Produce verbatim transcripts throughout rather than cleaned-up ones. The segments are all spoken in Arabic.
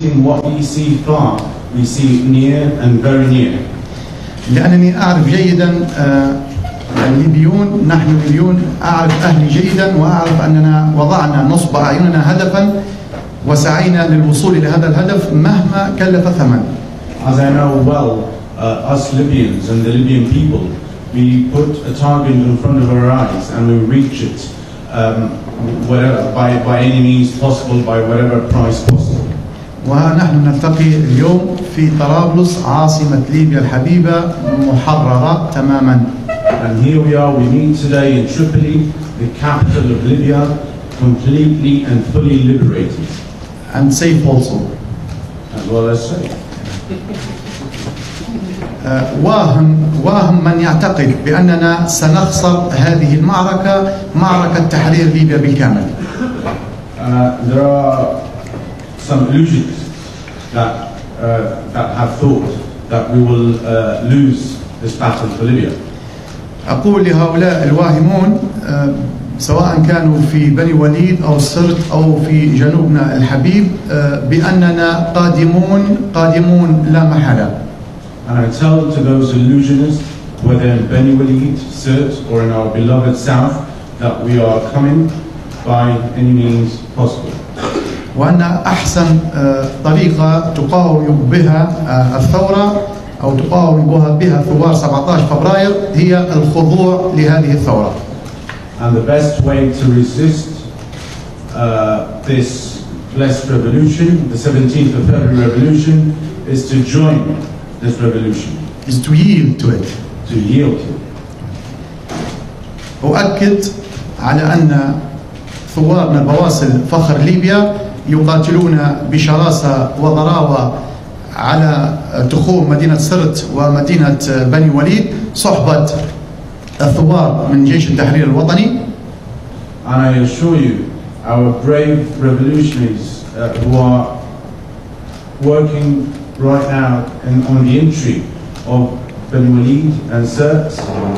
What we see far, we see near and very near. لأنني أعرف جيدا الليبيون، نحن الليبيون أعرف أهلي جيدا، وأعرف أننا وضعنا نصب أعيننا هدفا وسعينا للوصول إلى هذا الهدف مهما كلف ثمن. As I know well, uh, us Libyans and the Libyan people, we put a target in front of our eyes and we reach it um, whatever, by, by any means possible, by whatever price possible. ونحن نلتقي اليوم في طرابلس عاصمة ليبيا الحبيبة محررة تماما. And here we are, we meet today in Tripoli, the capital of Libya, completely and fully liberated. And safe also. As well as safe. واهم واهم من يعتقد بأننا سنخسر هذه المعركة، معركة تحرير ليبيا بالكامل. Uh, there are some illusions that uh, that have thought that we will uh, lose this battle for Libya. أقول لهؤلاء الواهمون سواء كانوا في بني وليد أو سرت أو في جنوبنا الحبيب بأننا قادمون قادمون لا محالة. And I tell to those illusionists, whether in Beni Walid, Sirte, or in our beloved south, that we are coming by any means possible. وأن أحسن طريقة تقاوم بها الثورة أو تقاوم بها ثوار سبعة عشر فبراير هي الخضوع لهذه الثورة. And the best way to resist uh, this blessed revolution, the seventeenth of February revolution, is to join this revolution. Is to yield to it. To yield to it. أؤكد على أن ثوارنا بواسل فخر ليبيا يقاتلون بشراسة وضراوة على تخوم مدينة سرت ومدينة بني وليد صحبة الثوار من جيش التحرير الوطني. And I assure you, our brave revolutionaries uh, who are working right now in, on the entry of Beni Walid and Sirte.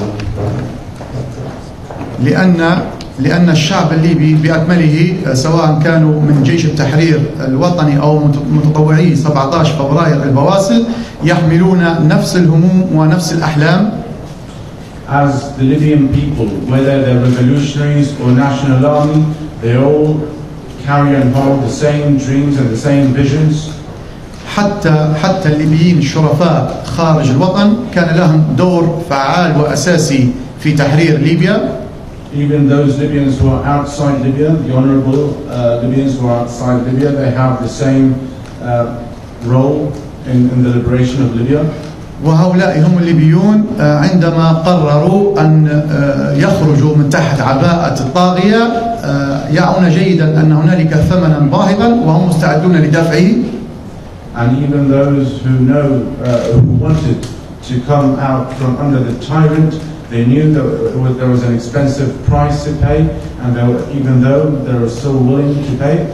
لأن لأن الشعب الليبي بأكمله سواء كانوا من جيش التحرير الوطني أو متطوعي سبعة عشر فبراير البواسل يحملون نفس الهموم ونفس الأحلام. As the Libyan people, whether they're revolutionaries or national army, they all carry and hold the same dreams and the same visions. حتى حتى الليبيين الشرفاء خارج الوطن كان لهم دور فعال وأساسي في تحرير ليبيا. Even those Libyans who are outside Libya, the honorable uh, Libyans who are outside Libya, they have the same uh, role in, in the liberation of Libya. وهؤلاء هم الليبيون عندما قرروا أن يخرجوا من تحت عباءة الطاغية يعون جيدا أن هنالك ثمنا باهظا وهم مستعدون لدفعه. And even those who know uh, who wanted to come out from under the tyrant, they knew that there was an expensive price to pay, and they were, even though they were still willing to pay.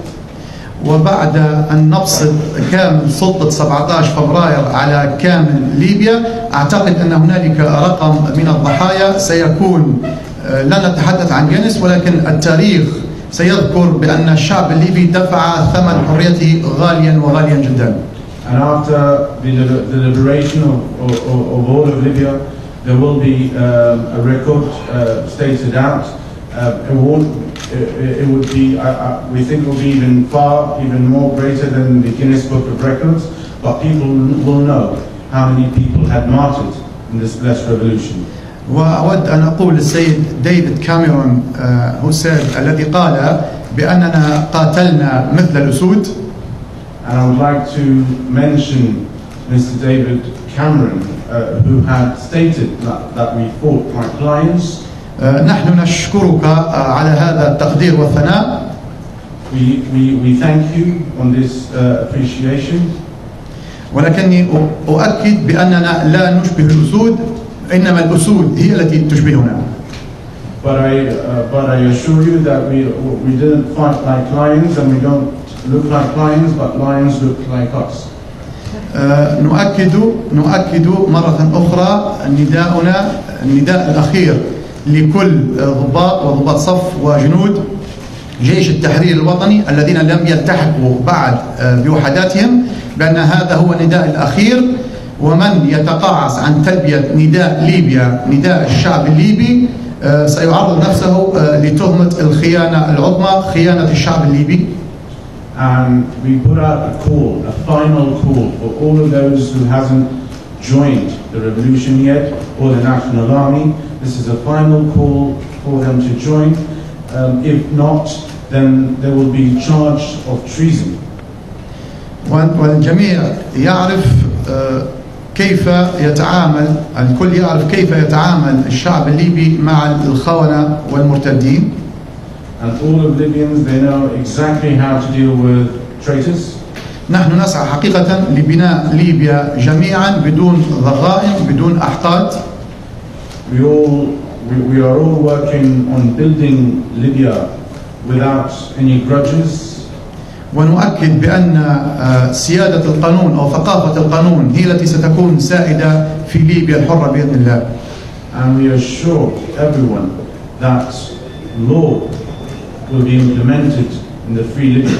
وبعد أن نبسط كامل سلطة سبعة عشر فبراير على كامل ليبيا أعتقد أن هنالك رقم من الضحايا سيكون لا نتحدث عن جنس ولكن التاريخ سيذكر بأن الشعب الليبي دفع ثمن حريته غاليا وغاليا جدا. And after the, the liberation of, of, of all of Libya, there will be um, a record uh, stated out. Uh, it, would, it, it would be, uh, uh, we think it will be even far, even more greater than the Guinness Book of Records, but people will know how many people had martyred in this blessed revolution. وأود أن أقول للسيد ديفيد كاميرون هوسيد الذي قال بأننا قاتلنا مثل الأسود. And I would like to mention Mister David Cameron, uh, who had stated that, that we fought like lions. نحن نشكرك على هذا التقدير والثناء. We, we, we thank you on this uh, appreciation. ولكني أؤكد بأننا لا نشبه الأسود، إنما الأسود هي التي تشبهنا. But I, uh, but I assure you that we, we didn't fight like lions, and we don't look like lions, but lions look like us. نؤكد نؤكد مرة أخرى نداءنا النداء الأخير لكل ضباط وضباط صف وجنود جيش التحرير الوطني الذين لم يلتحقوا بعد بوحداتهم بأن هذا هو النداء الأخير، ومن يتقاعس عن تلبية نداء ليبيا نداء الشعب الليبي سيعرض نفسه لتهمة الخيانة العظمى، خيانة الشعب الليبي. And we put out a call, a final call for all of those who hasn't joined the revolution yet or the National Army. This is a final call for them to join. Um, if not, then there will be charge of treason. والجميع يعرف كيف يتعامل، الكل يعرف كيف يتعامل الشعب الليبي مع الخونة والمرتدين. And all of Libyans, they know exactly how to deal with traitors. نحن نسعى حقيقة لبناء ليبيا جميعا بدون ضغائن، بدون أحقاد. We all, we, we are all working on building Libya without any grudges. ونؤكد بأن سيادة القانون أو ثقافة القانون هي التي ستكون سائدة في ليبيا الحرة بإذن الله. And we assure everyone that law will be implemented in the free Libya.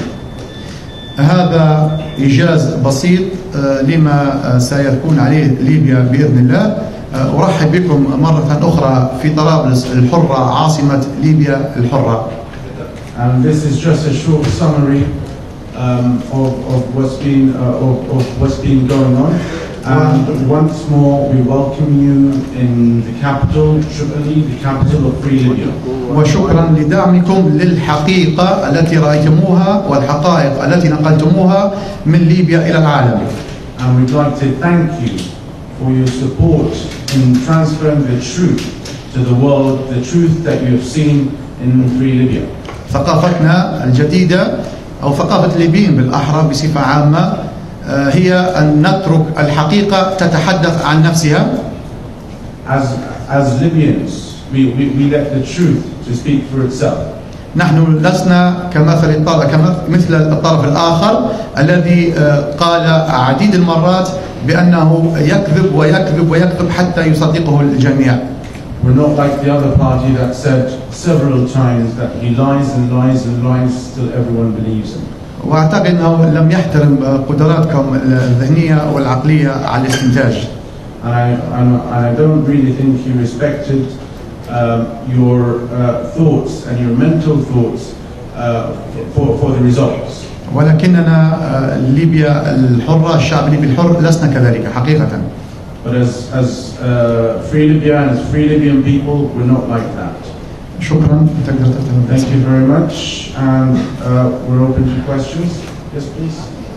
هذا إيجاز بسيط لما سيكون عليه ليبيا بإذن الله. أرحب بكم مرة أخرى في طرابلس الحرة، عاصمة ليبيا الحرة. And this is just a short summary um, of, of what's been uh, of, of what's been going on. And once more, we welcome you in the capital, Tripoli, the capital of free Libya. وشكرا لدعمكم للحقيقة التي رأيتموها والحقائق التي نقلتموها من ليبيا إلى العالم. And we'd like to thank you for your support in transferring the truth to the world, the truth that you have seen in free Libya. ثقافتنا الجديدة أو ثقافة الليبيين بالأحرى بصفة عامة هي أن نترك الحقيقة تتحدث عن نفسها. As as Libyans, we, we, we let the truth to speak for itself. نحن لسنا كمثل الطرف كمثل الطرف الآخر الذي قال عديد المرات بأنه يكذب ويكذب ويكذب حتى يصدقه الجميع. We're not like the other party that said several times that he lies and lies and lies till everyone believes him. وأعتقد أنه لم يحترم قدراتكم الذهنية والعقلية على الاستنتاج. And I, and I don't really think he respected um, your uh, thoughts and your mental thoughts uh, for, for the results. ولكننا ليبيا الحرة، الشعب الليبي الحر لسنا كذلك حقيقة. But as, as uh, free Libya and as free Libyan people, we're not like that. شكرا. تقدر تتكلم. Thank you very much, and uh, we're open to questions. Yes, please.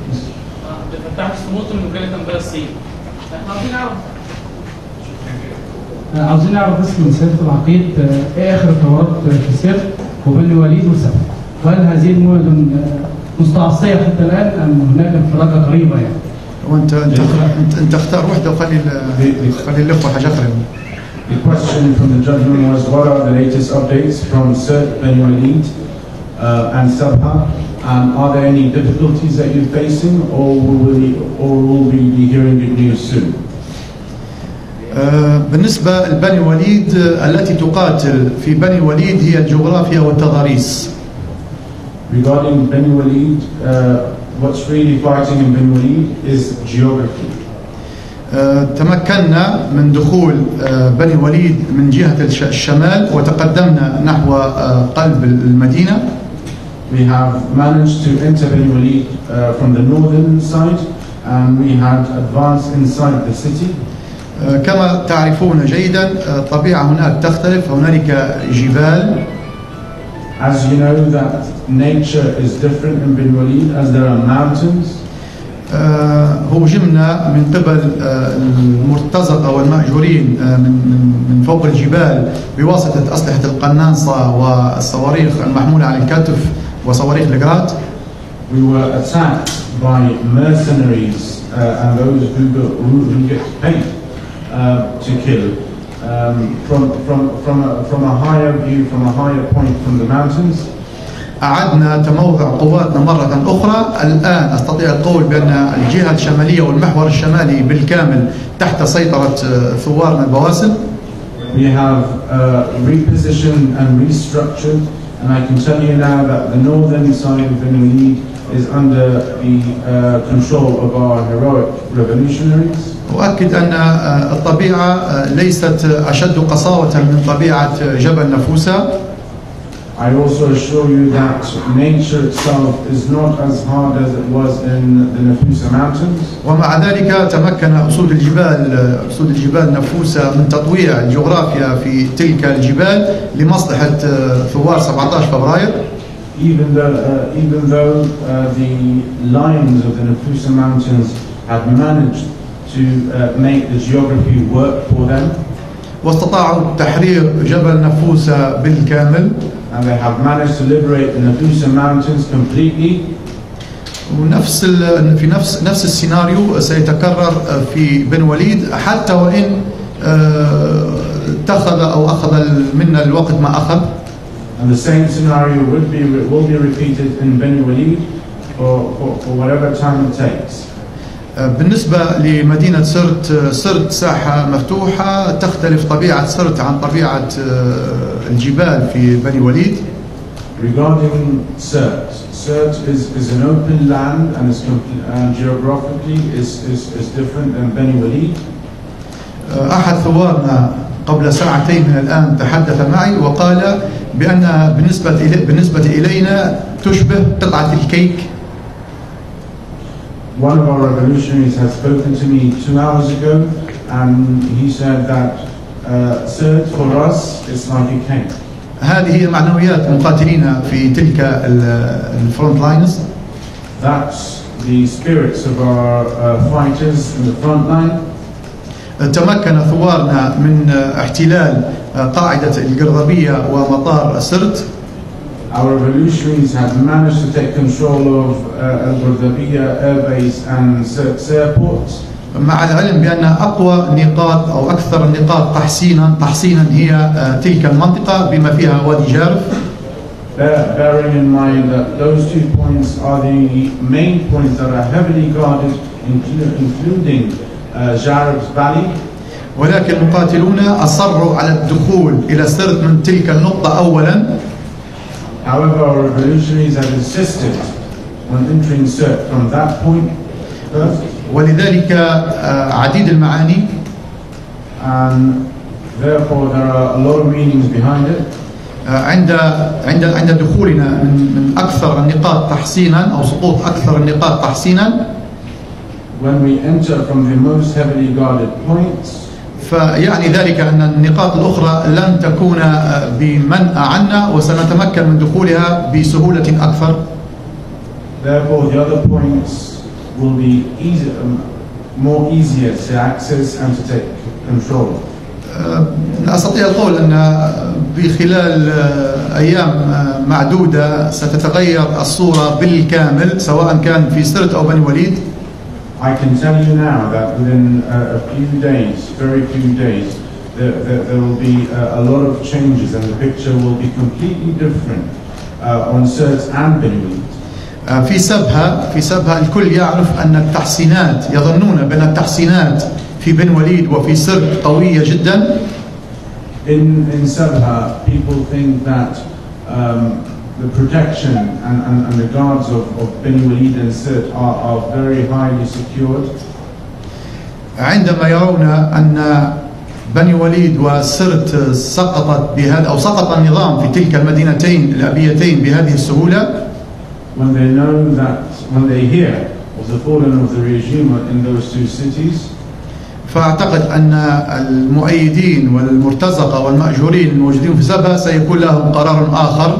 فتح الصمود من وكالة أنباء الصين. عاوزين نعرف عاوزين نعرف بس من سيادة العقيد ايه آخر الثورات في سرت وبني وليد وسبع، وهل هذه المدن مستعصية حتى الآن أم هناك انفراجة قريبة يعني؟ وأنت أنت أنت اختار واحدة وخلي خلي اللفة حاجة أخرى. The question from the gentleman was, what are the latest updates from Sirte, Beni Walid uh, and Sabha, and are there any difficulties that you're facing, or will we, or will we be hearing good news soon? بالنسبة لبني وليد، التي تقاتل في بني وليد هي الجغرافيا والتضاريس. Regarding Beni Walid, uh, what's really fighting in Beni Walid is geography. تمكنا من دخول بني وليد من جهة الشمال وتقدمنا نحو قلب المدينة. We have managed to enter Beni Walid uh, from the northern side, and we had advanced inside the city. كما تعرفون جيدا الطبيعة هناك تختلف، هنالك جبال. As you know that nature is different in Beni Walid as there are mountains. هوجمنا من قبل المرتزقة والمأجورين من من فوق الجبال بواسطة أسلحة القناصة والصواريخ المحمولة على الكتف وصواريخ الجراد. We were attacked by mercenaries uh, and those who, who, who get paid uh, to kill um, from from from a, from a higher view, from a higher point from the mountains. أعدنا تموضع قواتنا مرة أخرى. الآن أستطيع القول بأن الجهة الشمالية والمحور الشمالي بالكامل تحت سيطرة ثوارنا البواسل. We have uh, repositioned and restructured And I can tell you now that the northern side of Beni Walid is under the uh, control of our heroic revolutionaries. أؤكد أن الطبيعة ليست أشد قساوة من طبيعة جبل نفوسة. I also assure you that nature itself is not as hard as it was in the Nafusa mountains. ومع ذلك تمكن أسود الجبال أسود الجبال نفوسة من تطويع الجغرافيا في تلك الجبال لمصلحة ثوار سبعة عشر فبراير. Even though, uh, even though uh, the lions of the Nafusa mountains have managed to uh, make the geography work for them. واستطاعوا تحرير جبل نفوسة بالكامل. And they have managed to liberate the Nafusa mountains completely. ونفس في نفس نفس السيناريو سيتكرر في بن وليد حتى وإن اتخذ أو أخذ منا الوقت ما أخذ. And the same scenario will be will be repeated in Beni Walid for, for, for whatever time it takes. بالنسبة لمدينة سرت، سرت ساحة مفتوحة، تختلف طبيعة سرت عن طبيعة الجبال في بني وليد. Regarding Sirte, Sirte is, is an open land and is and geographically is, is, is different than Beni Walid. أحد ثوارنا قبل ساعتين من الآن تحدث معي وقال بأن بالنسبة إلي بالنسبة إلينا تشبه قطعة الكيك. One of our revolutionaries has spoken to me two hours ago, and he said that uh, Sirte for us is like a cake. هذه هي معنويات مقاتلين في تلك الفرونت لاينز. That's the spirits of our uh, fighters in the front line. تمكن ثوارنا من احتلال قاعدة القرضبية ومطار سرت. Our revolutionaries have managed to take control of uh, Al-Qurdabiya Air Base and Sirte Airport. مع العلم بأن أقوى نقاط أو أكثر النقاط تحصينا تحصينا هي تلك المنطقة بما فيها وادي جارف. Bearing in mind that those two points are the main points that are heavily guarded, including uh, Jarab's Valley. ولكن مقاتلونا أصروا على الدخول إلى سرت من تلك النقطة أولا. However, our revolutionaries have insisted on entering Sirte from that point first. ولذلك عديد المعاني. And therefore there are a lot of meanings behind it. عند عند عند دخولنا من من أكثر النقاط تحصينا أو سقوط أكثر النقاط تحصينا. When we enter from the most heavily guarded points. فيعني ذلك أن النقاط الأخرى لن تكون بمنأى عنا وسنتمكن من دخولها بسهولة أكثر. Therefore, the other points will be easier, more easier to access and to take control. أستطيع القول أن بخلال أيام معدودة ستتغير الصورة بالكامل سواء كان في سرت أو بني وليد. I can tell you now that within uh, a few days, very few days, there, there, there will be uh, a lot of changes and the picture will be completely different uh, on Sirte and Beni Walid. في سبها في سبها الكل يعرف أن التحسينات يظنون بأن التحسينات في بن وليد وفي سرت قوية جدا. In in Sabha, people think that um, the protection and, and, and the guards of, of Beni Walid and Sirte are, are very highly secured. عندما يرون أن بني وليد وسرت سقطت بهذا أو سقط النظام في تلك المدينتين الأبيتين بهذه السهولة. When they know that, when they hear of the falling of the regime in those two cities. فأعتقد أن المؤيدين والمرتزقة والمأجورين الموجودين في سبها سيكون لهم قرار آخر.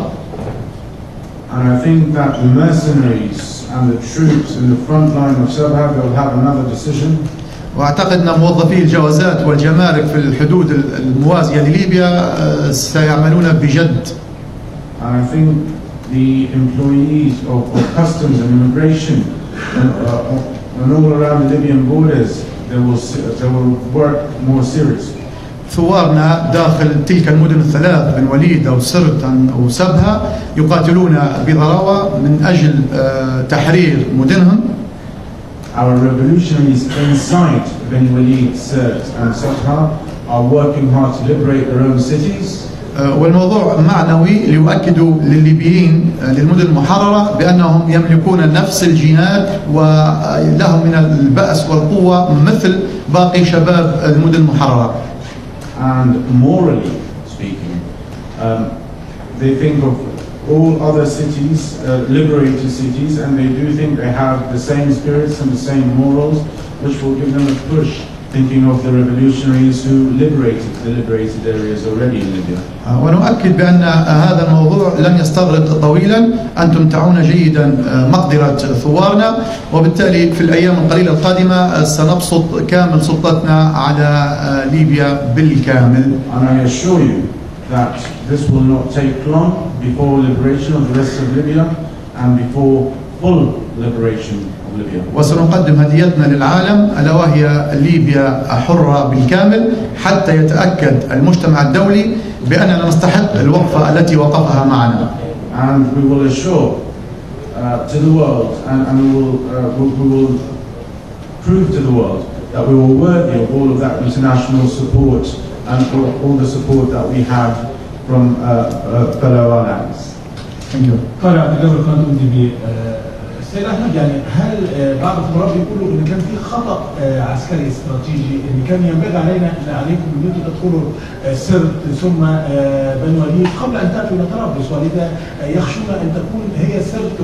And I think that the mercenaries and the troops in the front line of Sabha will have another decision. وأعتقد أن موظفي الجوازات والجمارك في الحدود الموازية لليبيا سيعملون بجد. And I think the employees of, of customs and immigration and, uh, and all around the Libyan borders, they will they will work more seriously. ثوارنا داخل تلك المدن الثلاث بن وليد أو سرت أو سبها يقاتلون بضراوة من أجل تحرير مدنهم. Our revolutionaries inside Beni Walid, Sirte and Sabha are working hard to liberate their own cities. والموضوع معنوي ليؤكدوا للليبيين للمدن المحررة بأنهم يملكون نفس الجينات ولهم من البأس والقوة مثل باقي شباب المدن المحررة. And morally speaking, um, they think of all other cities, uh, liberated cities, and they do think they have the same spirits and the same morals, which will give them a push, thinking of the revolutionaries who liberated the liberated areas already in Libya. ونؤكد بأن هذا الموضوع لن يستغرق طويلا. أنتم تعون جيدا مقدرة ثوارنا، وبالتالي في الأيام القليلة القادمة سنبسط كامل سلطتنا على ليبيا بالكامل. And I assure you that this will not take long before liberation of the rest of Libya and before full liberation of Libya. وسنقدم هديتنا للعالم ألا وهي ليبيا حرة بالكامل حتى يتأكد المجتمع الدولي بأننا نستحق الوقفة التي وقفها معنا. And we will assure uh, to the world and, and we, will, uh, we, we will prove to the world that we were worthy of all of that international support and all, all the support that we have from uh, uh, fellow allies. Thank you. قال عبد الجابر قانون دي بي السيد احمد، يعني هل بعض الخبراء بيقولوا ان كان في خطا عسكري استراتيجي، ان كان ينبغي علينا عليكم ان انتم تدخلوا سرت ثم بني وليد قبل ان تاتوا الى طرابلس، ولذا يخشون ان تكون هي سرت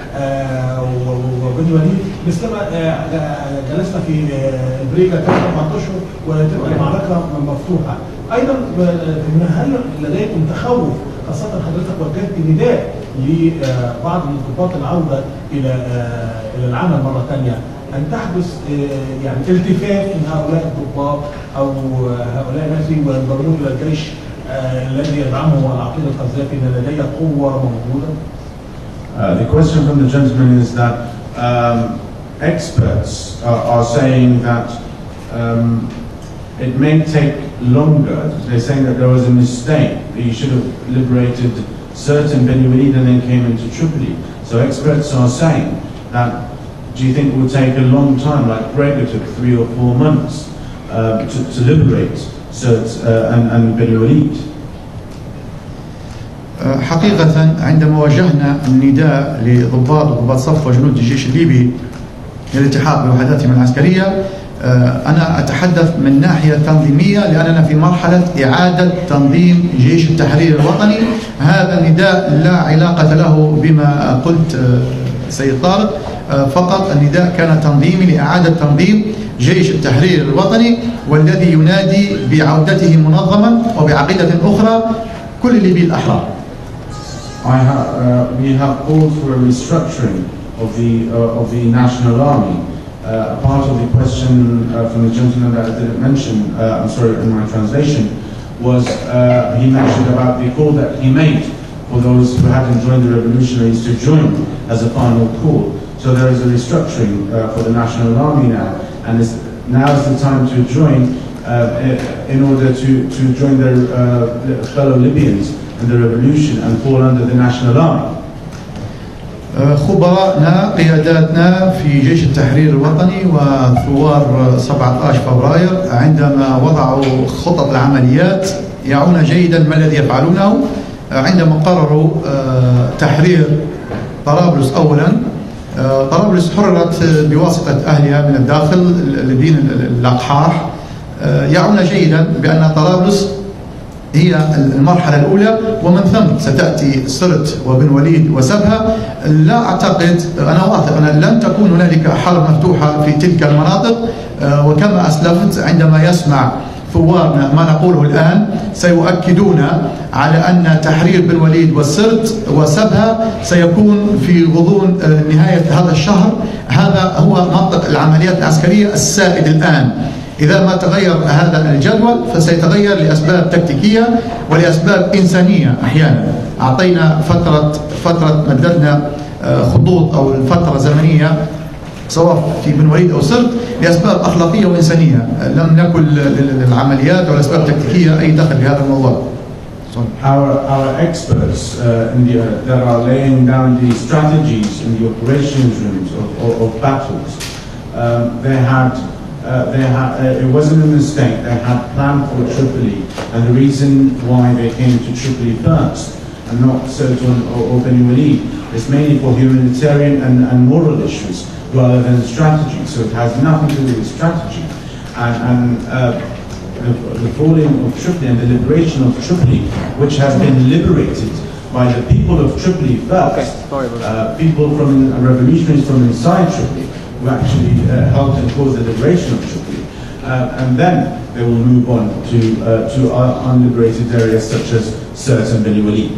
وبني وليد مثلما جلسنا في بريكا ثلاث أربعة اشهر وتبقى المعركه مفتوحه. ايضا هل لديكم تخوف، خاصة حضرتك وجهت نداء لبعض من ضباط العودة إلى إلى العمل مرة ثانية، أن تحدث يعني التفاف من هؤلاء الضباط أو هؤلاء الناس وينضمون إلى الجيش الذي يدعمه العقيد القذافي أن لديه قوة موجودة؟ Uh, the question from the gentleman is that um, experts are, are saying that um, it may take longer. They're saying that there was a mistake, that you should have liberated certain Beni Walid and then came into Tripoli. So experts are saying that, do you think it will take a long time, like Brega took three or four months uh, to, to liberate Sirte uh, and, and Beni Walid? حقيقة عندما وجهنا النداء لضباط وضباط صف وجنود الجيش الليبي للالتحاق بوحداتهم العسكرية، أنا أتحدث من ناحية تنظيمية لأننا في مرحلة إعادة تنظيم جيش التحرير الوطني. هذا النداء لا علاقة له بما قلت سيد طارق، فقط النداء كان تنظيمي لإعادة تنظيم جيش التحرير الوطني، والذي ينادي بعودته منظما وبعقيدة أخرى كل الليبي الأحرار. I have, uh, we have called for a restructuring of the uh, of the national army. Uh, a part of the question uh, from the gentleman that I didn't mention, uh, I'm sorry, in my translation, was uh, he mentioned about the call that he made for those who hadn't joined the revolutionaries to join as a final call. So there is a restructuring uh, for the national army now, and it's, now is the time to join uh, in order to, to join their uh, fellow Libyans in the revolution and fall under the national army. خبراءنا قياداتنا في جيش التحرير الوطني وثوار سبعة عشر فبراير عندما وضعوا خطط العمليات يعون جيدا ما الذي يفعلونه. عندما قرروا تحرير طرابلس أولا، طرابلس حررت بواسطة أهلها من الداخل الذين الأقحاح، يعون جيدا بأن طرابلس هي المرحلة الأولى، ومن ثم ستأتي سرت وبن وليد وسبها. لا أعتقد، أنا واثق أن لن تكون هنالك حرب مفتوحة في تلك المناطق، وكما أسلفت عندما يسمع ثوارنا ما نقوله الآن سيؤكدون على أن تحرير بن وليد وسرت وسبها سيكون في غضون نهاية هذا الشهر. هذا هو منطق العمليات العسكرية السائد الآن. إذا ما تغير هذا الجدول فسيتغير لأسباب تكتيكية ولأسباب إنسانية. أحيانا أعطينا فترة فترة مددنا خطوط أو الفترة زمنية سواء في بن وليد أو سرت لأسباب أخلاقية وإنسانية، لم نكن للعمليات أو لأسباب تكتيكية أي دخل في هذا الموضوع. Our, our experts uh, in the, uh, that are laying down the strategies in the operations rooms of, of, of battles, um, they had uh, they ha uh, it wasn't a mistake. They had planned for Tripoli, and the reason why they came to Tripoli first and not Sirte or, or Beni Walid is mainly for humanitarian and, and moral issues rather than strategy. So it has nothing to do with strategy. And, and uh, the, the falling of Tripoli and the liberation of Tripoli, which has been liberated by the people of Tripoli first, uh, people from revolutionaries from inside Tripoli who actually uh, helped and caused the liberation of Tripoli, uh, and then they will move on to uh, to uh, unliberated areas such as Sirte and Beni Walid.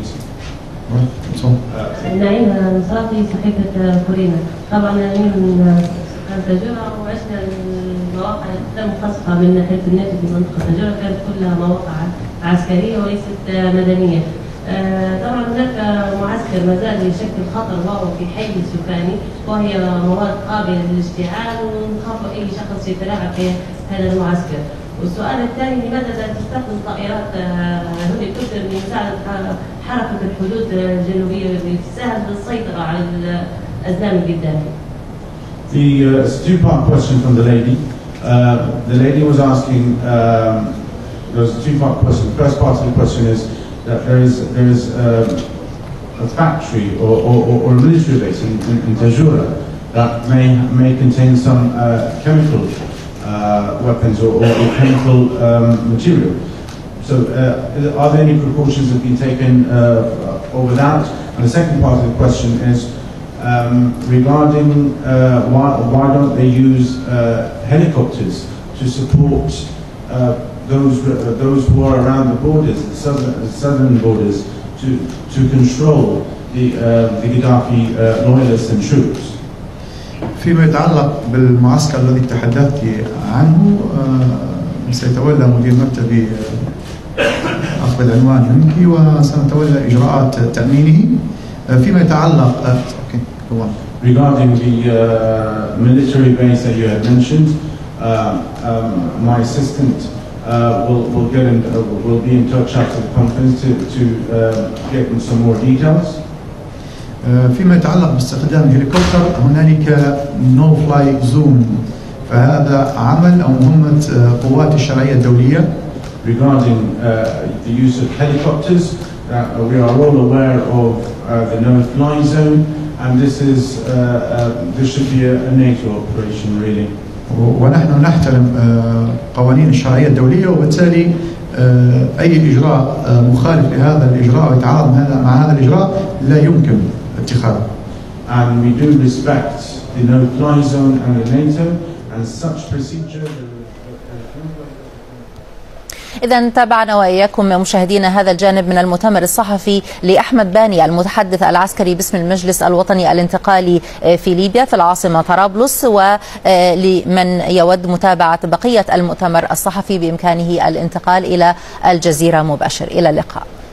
نعيم نصراتي صحيفة كورينا. طبعا أنا من تاجورة وعشنا المواقع المخصصة من ناحية الناتج في منطقة تاجورة كانت كلها مواقع عسكرية وليست مدنية. طبعا هناك معسكر ما زال يشكل خطر وهو في حي سكاني وهي مواد قابلة للاشتعال ونخاف أي شخص يتلاعب في هذا المعسكر. والسؤال الثاني لماذا لا تستخدم طائرات هليكوبتر لمساعدة حركة الحدود الجنوبية لتسهل السيطرة على الأزلام القدامي؟ The uh, it's a two-part question from the lady. Uh, the lady was asking. Um, there was a two-part question. The first part of the question is that there is there is uh, a factory or, or, or a military base in, in, in Tajura that may may contain some uh, chemical uh, weapons or, or, or chemical um, material. So, uh, are there any precautions that have been taken uh, over that? And the second part of the question is um, regarding uh, why why don't they use uh, helicopters to support uh, those uh, those who are around the borders, the southern, the southern borders, to to control the uh, the Gaddafi uh, loyalists and troops. فيما يتعلق بالمعسكر الذي تحدثت عنه سيتولى مدير مكتبي أخذ العنوان منك وسنتولى إجراءات تأمينه. فيما يتعلق regarding the uh, military base that you had mentioned, uh, um, my assistant uh, will will get in, uh, will be in touch after the conference to to uh, get some more details. فيما يتعلق باستخدام هليكوبتر هنالك نو فلاي زون، فهذا عمل أو مهمة قوات الشرعية الدولية. Regarding uh, the use of helicopters, uh, we are all aware of uh, the no-fly zone, and this is uh, uh, this should be a, a NATO operation, really. ونحن نحترم قوانين الشرعية الدولية، وبالتالي أي إجراء مخالف لهذا الإجراء أو يتعارض مع هذا الإجراء لا يمكن اتخاذه. And we do respect the no-fly zone and the NATO, and such procedure. إذا تابعنا وإياكم مشاهدينا هذا الجانب من المؤتمر الصحفي لأحمد باني المتحدث العسكري باسم المجلس الوطني الانتقالي في ليبيا في العاصمة طرابلس. ولمن يود متابعة بقية المؤتمر الصحفي بإمكانه الانتقال إلى الجزيرة مباشر. إلى اللقاء.